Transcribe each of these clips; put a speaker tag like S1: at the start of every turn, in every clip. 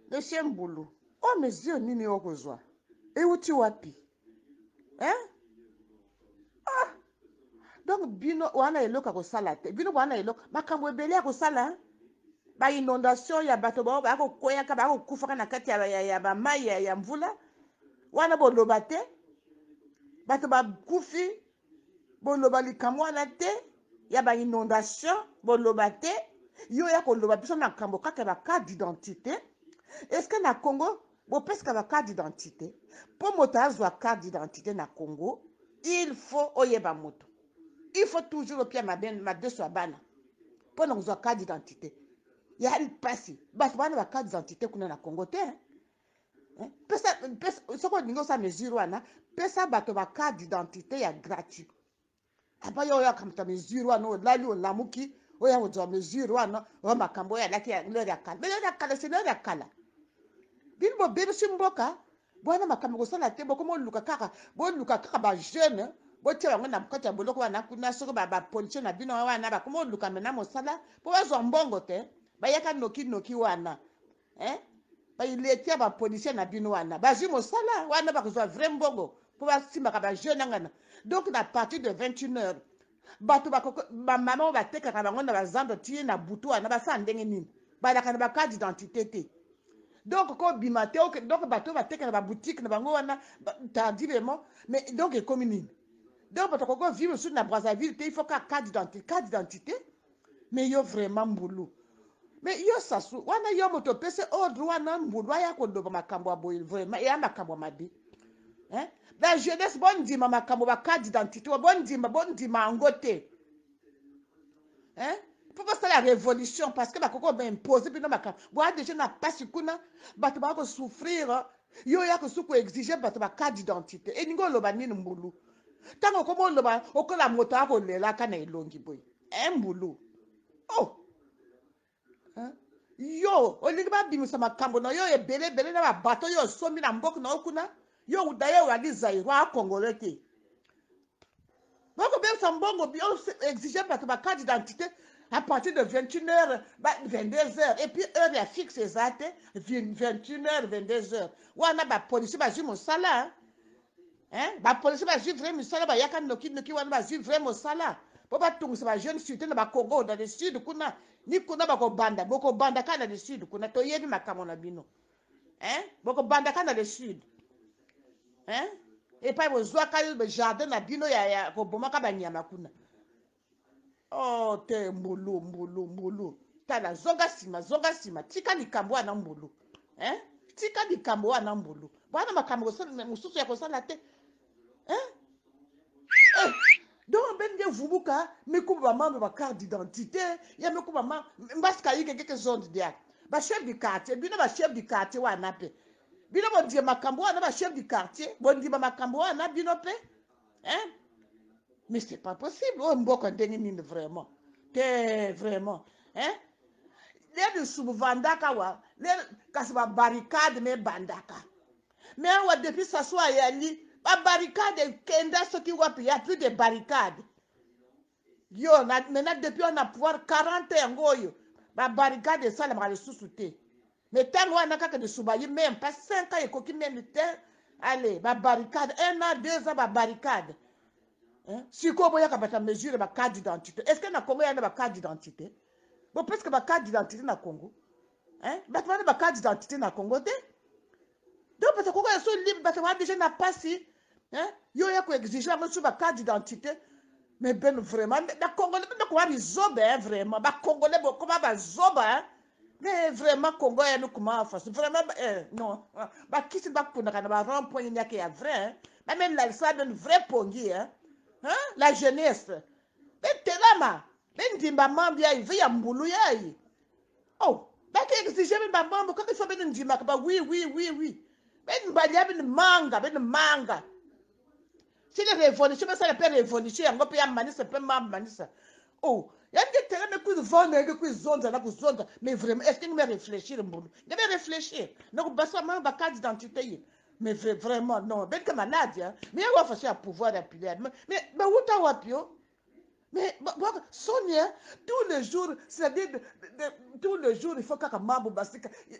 S1: Monsieur Mbulu. Oh, mes yeux, nini okozwa. Et où tu wapi? Hein? Ah! Donc, bino, wana eloka kosala te. Bino, wana eloka. Makambo ebele ya kosala. Ba inondation ya bato ba ko koya ka ba ko kufa na kati ya ba mai ya mvula. Wana boloba te. Bato ba kufi. Boloba likambo wana te. Ya ba inondation. Boloba te. Yo ya koloba biso na kambo kaka ba carte d'identité. Est-ce que na Congo, bo peska ba carte d'identité? Po moto azwa carte d'identité na Congo, il faut oyeba moto. Il faut toujours opia ma deso abana. Po na uzwa carte d'identité. Ya il passe. Bas bana ba carte d'identité kuna na Congo te. Pesa soko ningo sa mesure wana, pesa bato ba carte d'identité ya gratuit. Apa yo ya kamta mesure wana lali o lamuki, oya uzwa mesure wana, o makambo ya laki ya lori ya kala. Mais lori ya kala c'est lori ya kala. Bino bebe simboka, bwana makambo kosala te boko mo luka kaka, bo luka kaka ba jeune, bo tia bango na kati ya boloko wana kuna soko ba police na bino wana ba komo luka mena mosala, po bazwa mbongo te, ba yaka noki wana. Ba iletia ba police na bino wana, ba zwi mosala wana ba kozwa vrai mbongo, po ba simaka ba jeune ngana. Donc à partir de 21h, bato ba maman ba tekaka bango na ba zando tie na butu wana ba sa ndenge nini. Ba la kana ba carte d'identité te. Donc, quand bimate, donc, bateau va te la boutique, na bango wana, tardivement, mais donc, il communique. Donc, bateau quand vivre sur la Brazzaville, il faut qu'à carte d'identité, mais yo vraiment boulot. Mais yo sasu, wana yo moto pese ordre wana mbulu ya ko do makambo aboy vraiment ya makambo mabi. Hein? La jeunesse bon dima makambo ba carte d'identité, bon dima ngote. Hein? Faut pas faire la révolution parce que bakoko ba imposer bino makambo. Boa déjà na pas kuna bato ba ko souffrir. Yo ya ko suko exiger bato ba carte d'identité. E ningo loba nini mbulu. Tango komo loba okola moto ako lela kana elongi boy. Mbulu. Oh. Hein? Yo, olingi ba bimisa makambo na yo ebele na ba bato yo somi na mboko na okuna. Yo udaye wali zairo a congolais te. Boko be sambongo bi exiger bato ba carte d'identité. À partir de 21h, 22h, et puis heure ya fixe exacte, 21h, 22h. Wana ba police ba jumo sala, hein? Ba police ba jumo vraiment sala ba yaka noki wana ba jumo vraiment sala. Po ba tungu ba jeune suite na ba Congo dans le sud kuna, ni kuna ba ko banda kana le sud kuna to yebi makamo na bino. Hein? Boko banda kana le sud. Hein? Et pas bo zwa ka le jardin na bino ya ko bomaka ba nyama kuna. Oh, te mbulu. Tala, zonga sima. Tika likambo wana mbulu. Tika likambo wana mbulu. Bwana makambo mususu ya kosala te. Donc, ben de vubuka, me kuba mama ba carte d'identité, ya me kuba mama, mbaska yike keke zone dia. Ba chef du quartier, bino ba chef du quartier wana pe. Bino bo die makambo wana ba chef du quartier, bo die makambo wana bino pe. Mais c'est pas possible. Oh, mboka ndenge nini vraiment. Te vraiment. Les sous-vandaka wa, les kasba barricade me bandaka. Mais wa depuis ça soit yali, ba barricade kenda ce qui wa y a plus de barricades. Yo maintenant depuis on a pouvoir 40 ans ngoyo. Ba barricade ça la ma sous-souté. Mais tant on a kaka de soubayi même pas 5 ans et koki même temps. Allez, ba barricade 1 an 2 ans ba barricade. Si vous avez une mesure de carte d'identité, est-ce que dans le Congo, il y a une carte d'identité? Bon, parce que la carte d'identité dans le Congo. Il y a une carte d'identité dans le Congo. Donc, parce que le Congo est libre, parce que déjà n'a pas si. Il y a une exigence sur la carte d'identité. Mais ben vraiment, le Congolais, il y a vraiment. Le Congolais, comment il y a mais vraiment, le Congo, il y a comment faire. Vraiment, non. Qui c'est que vous avez un rond-point, il y a vrai. Même là, ça a un vrai pongi. La jeunesse. Ben telama. Ben dimba mambi ya ivi ya mbulu ya yi. Oh, baki exige ben babambo kaka so ben ndima kaba oui. Ben mbanya ben manga. Si les révolutions, ça l'appelle révolution, on peut y amener ça peut manisa. Oh, il y a des terrains mais que vendre que zonza na zonza mais vraiment est-ce que nous réfléchir mbulu? Devez réfléchir. Donc basa ma ba carte d'identité. Mais vraiment, non. Ben comme malade, hein. Mais on va faire un pouvoir d'appuyer. Mais où t'as wapio? Mais Sonia, tous les jours, c'est-à-dire, tous les jours, il faut qu'un mambo basika.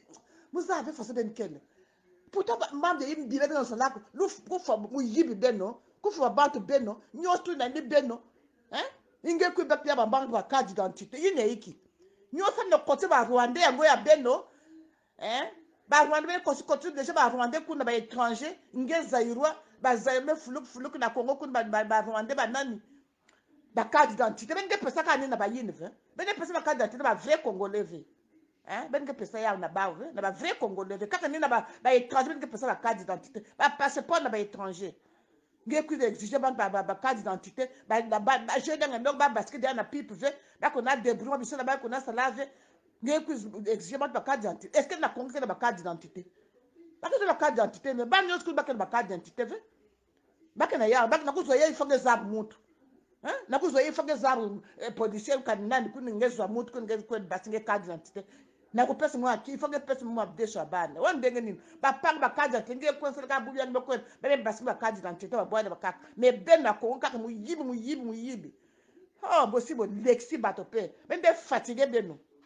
S1: vous avez forcé ben ken pourtant membre de yim bibe dans son lac lu ku fo mu yibi beno ku fo ba to beno nyoto na ni beno inge ku ba pia ba bank ba carte d'identité yine iki nyoto na côté ba Rwanda yango ya beno ba Rwanda be ko côté déjà ba Rwanda kuna ba étranger inge zairwa ba zairme fuluk na Congo kuna ba Rwanda ba nani ba carte d'identité ben de pesa ka ni na ba yine ben de pesa ba carte d'identité ba vrai congolais ben que pesa ya na ba vrai congolais kaka ni na ba étranger ben que pesa ba carte d'identité ba passeport na ba étranger nge ku exiger ba carte d'identité ba je nga ndo ba basket na pipe ba ko na débrouiller biso na ba ko na salave nge ku exiger ba carte d'identité est-ce que na congo na ba carte d'identité ba que na carte d'identité mais ba nyos ku ba que na carte d'identité ba que na ya ba na ku zo ya ifo ke za mutu na ku zo ya ifo ke za policier kanani ku ngezwa mutu ku ngezwa basinge carte d'identité na ko pesa mo aki ifo ke pesa mo abdesha bana wan ndenge nini ba pang ba carte d'identité nge ko sala ka buya ngbe ko ba basinge ba carte d'identité ba bwana ba kaka mais ben na ko kaka mu yibi oh possible lexi batope ben de fatigué beno